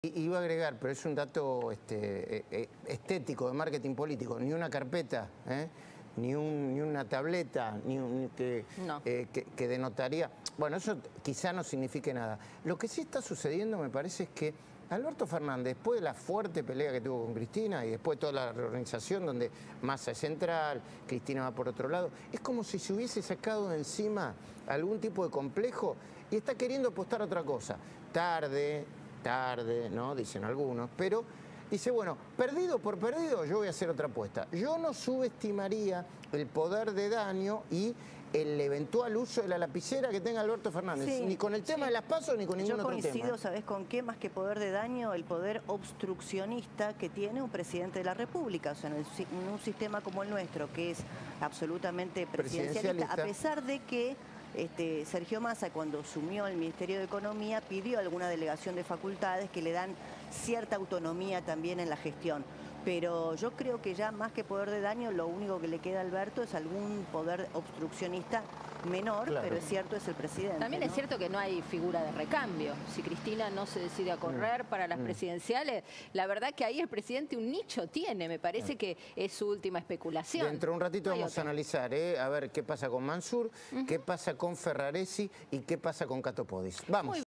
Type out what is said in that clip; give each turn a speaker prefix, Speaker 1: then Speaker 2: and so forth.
Speaker 1: Iba a agregar, pero es un dato estético de marketing político, ni una carpeta, ni una tableta, que denotaría... Bueno, eso quizá no signifique nada. Lo que sí está sucediendo, me parece, es que Alberto Fernández, después de la fuerte pelea que tuvo con Cristina y después de toda la reorganización donde Massa es central, Cristina va por otro lado, es como si se hubiese sacado de encima algún tipo de complejo y está queriendo apostar a otra cosa. Tarde, ¿no? Dicen algunos, pero dice, bueno, perdido por perdido, yo voy a hacer otra apuesta. Yo no subestimaría el poder de daño y el eventual uso de la lapicera que tenga Alberto Fernández,
Speaker 2: sí,
Speaker 1: ni con el tema de las PASO ni con ningún otro tema.
Speaker 2: Yo coincido, ¿sabés con qué? Más que poder de daño, el poder obstruccionista que tiene un presidente de la República. O sea, en un sistema como el nuestro, que es absolutamente presidencialista, a pesar de que Sergio Massa, cuando asumió el Ministerio de Economía, pidió alguna delegación de facultades que le dan cierta autonomía también en la gestión. Pero yo creo que ya más que poder de daño, lo único que le queda a Alberto es algún poder obstruccionista menor, claro. Pero es cierto, es el presidente.
Speaker 3: También, ¿no? Es cierto que no hay figura de recambio. Si Cristina no se decide a correr para las presidenciales, la verdad que ahí el presidente un nicho tiene, me parece que es su última especulación.
Speaker 1: Dentro de un ratito vamos a analizar, a ver qué pasa con Mansur, qué pasa con Ferraresi y qué pasa con Catopodis. Vamos.